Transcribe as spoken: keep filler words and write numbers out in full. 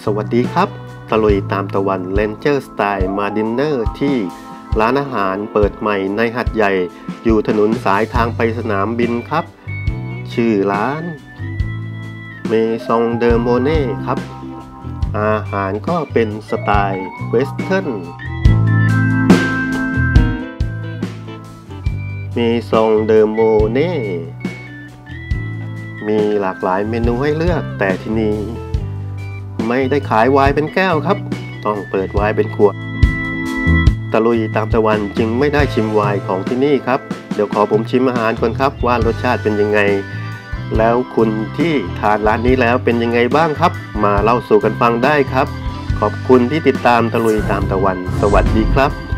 วัสดีครับตะลุยตามตะวันเรนเจอร์สไตล์มาดินเนอร์ที่ร้านอาหารเปิดใหม่ในหัดใหญ่อยู่ถนนสายทางไปสนามบินครับชื่อร้านเมซองเดอโมเน่ครับอาหารก็เป็นสไตล์เวสเทิร์นเมซองเดอโมเน่มีหลากหลายเมนูให้เลือกแต่ที่นี่ไม่ได้ขายไวน์เป็นแก้วครับต้องเปิดไวน์เป็นขวดตะลุยตามตะวันจึงไม่ได้ชิมไวน์ของที่นี่ครับเดี๋ยวขอผมชิมอาหารก่อนครับว่ารสชาติเป็นยังไงแล้วคุณที่ทานร้านนี้แล้วเป็นยังไงบ้างครับมาเล่าสู่กันฟังได้ครับขอบคุณที่ติดตามตะลุยตามตะวันสวัสดีครับ